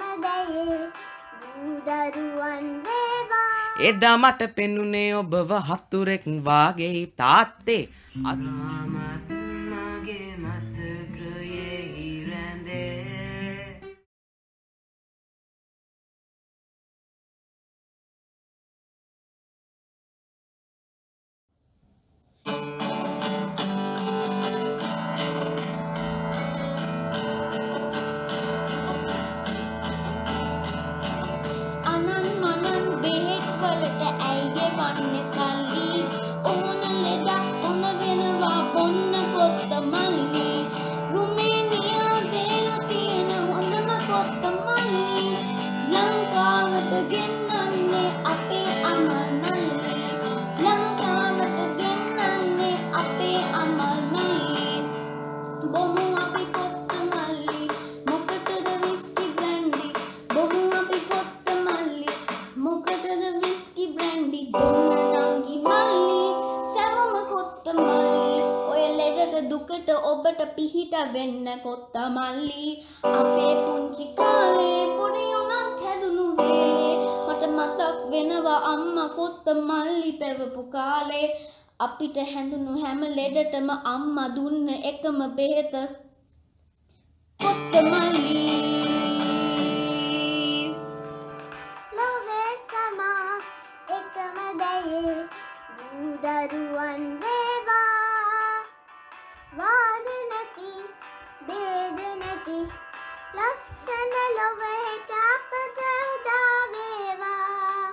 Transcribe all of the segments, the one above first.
එදා මට පෙනුනේ ඔබව හතුරෙක් වාගේ තාත්තේ අදාමත් මගේ මතකයේ ඉරැඳේ ඔබට පිහිට වෙන්න කොත්ත මල්ලි අපේ පුංචි කාලේ පොඩි උණක් හැදුණු වේලේ මට මතක් වෙනවා අම්මා කොත්ත මල්ලි පෙවපු කාලේ අපිට හැඳුණු හැම ලෙඩටම අම්මා දුන්න එකම බෙහෙත කොත්ත මල්ලි ලෝවේ සමා එකම දයේ දරුවන් වේවා වාද නැති බේද නැති ලස්සන ලොවට අපට උදා වේවා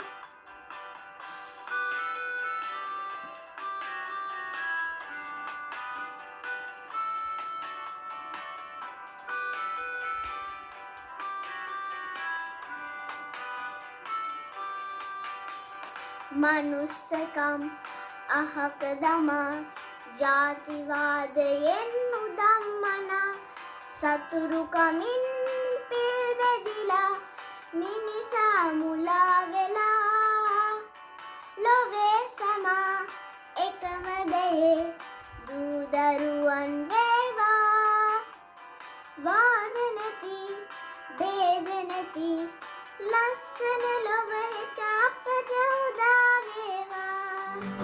මනුස්සකම් අහක දමා ජාතිවාදයෙන් උදම්මන සතුරු කමින් පිල්වැදිලා මිනිසා මුලා වෙලා ලොවේ සමා එකම දයේ දූ දරුවන් වේවා වාද නැති බේද නැති ලස්සන ලොවට අපට උදා වේවා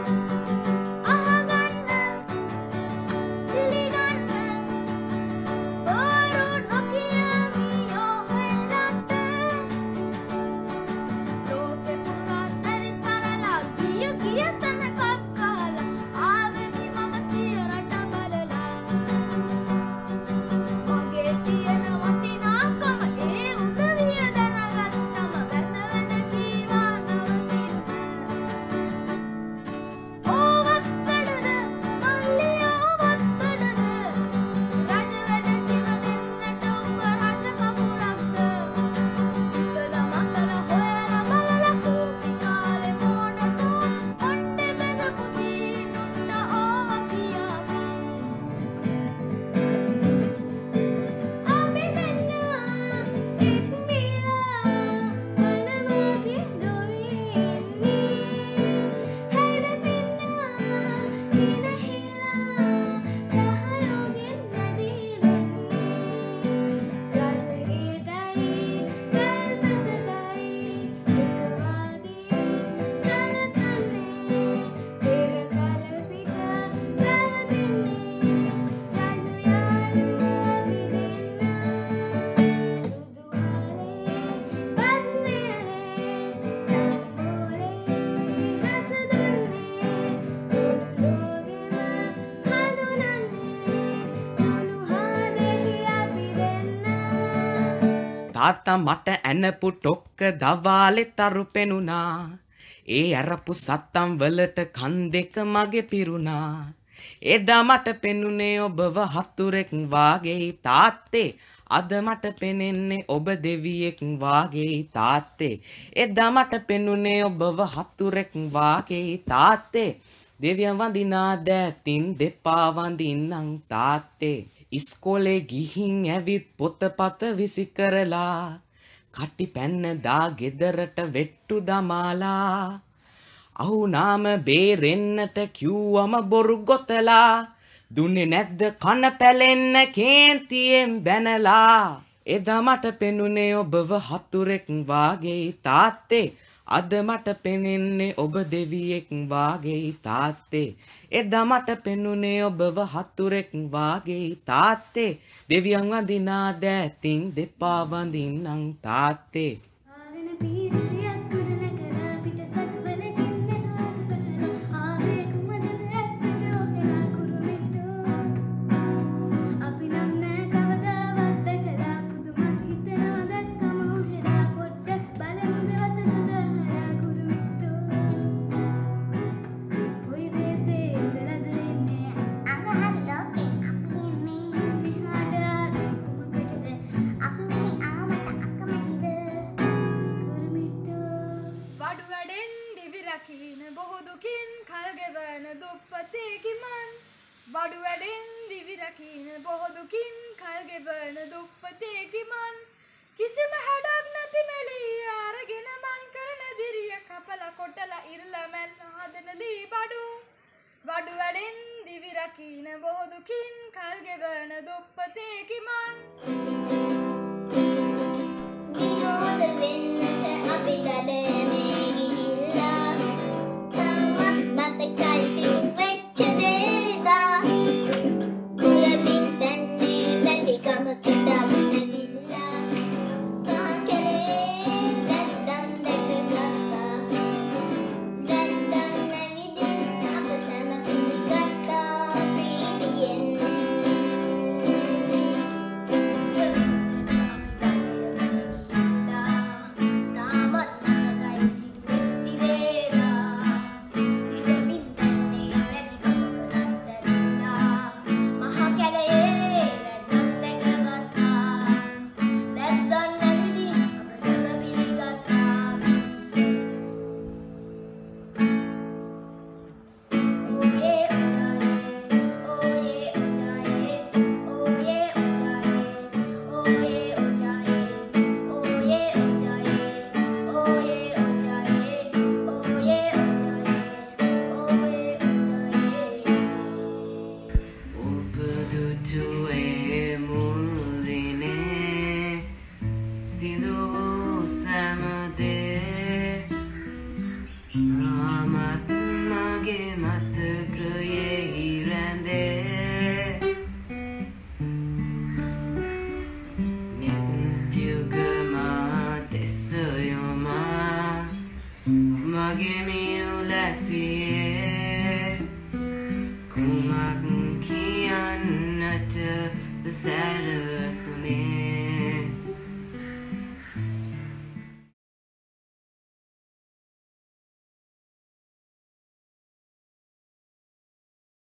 තාත්තා මට ඇනපු ටොක්ක දවාලේ තරු පෙනුණා ඒ ඇරපු සත්තම් වලට කන් දෙක මගේ පිරුණා එදා මට පෙනුනේ ඔබව හතුරෙක් වාගේ තාත්තේ අද මට පෙනෙන්නේ ඔබ දෙවියෙක් වාගේ තාත්තේ එදා මට පෙනුනේ ඔබව හතුරෙක් වාගේ තාත්තේ දෙවියන් වඳිනා දෑතින් දෙපා වඳින්නම් තාත්තේ ඉස්කෝලේ ගිහින් ඇවිත් පොතපත විසි කරලා කටි පැන්න දා ගෙදරට වෙට්ටු දමාලා අහුනාම බේරෙන්නට කිව්වම බොරු ගොතලා දුන්නේ නැද්ද කන පැලෙන්න කේන්තියෙන් බැනලා එදා මට පෙනුනේ ඔබව හතුරෙක් වාගේ තාත්තේ අද මට පෙනෙන්නේ ඔබ දෙවියෙක් වාගේ තාත්තේ එදා මට පෙනුනේ ඔබව හතුරෙක් වාගේ තාත්තේ දෙවියන් වඳිනා දෑතින් දෙපා වඳින්නම් තාත්තේ ආවෙන පීරිසියක් කුරන කලා පිට සත්වලකින් මෙහාට පැන ආවේ කුමටද ඇත්තට ඔහෙලා කුරුමිට්ටෝ අපි නම් නෑ කවදාවත් දැකලා පුදුමත් හිතනවා දැක්කම ඔහෙලා පොඩ්ඩක් බලමුද වතකද හරා කුරුමිට්ටෝ කොයි දේශේ ඉඳලාද එන්නේ අඟහරු ලෝකෙන් අපි එන්නේ මෙහාට ආවේ කුමකටද අපි මෙහි ආවට අකමැතිද කුරුමිට්ටෝ වඩු වැඩෙන් දිවි රකින බොහෝ දුකින් කල් ගෙවන දුප්පතෙකි මං වඩු වැඩෙන් දිවි රකින බොහෝ දුකින් කල් ගෙවන දුප්පතෙකි මං කිසිම හැඩක් නැති මෙලී අරගෙන මං කරන දිරිය කපලා කොටලා ඉරලා මැන්න හදන ලී බඩු වඩු වැඩෙන් දිවි රකින බොහෝ දුකින් කල් ගෙවන දුප්පතෙකි මං විනෝද වෙන්නට අපි දඩනේ ගිහිල්ලා තමත් මතකයි සිවෙච්ච දේදා පුරමින් දැන්නේ වැඩිකමකට නැතිලා කාකරේ වැද්දන් දැකගත්තා වැද්දන් නැවිදින් අප සැම පිළිගත්තා ප්‍රීතියෙන් The saddest of me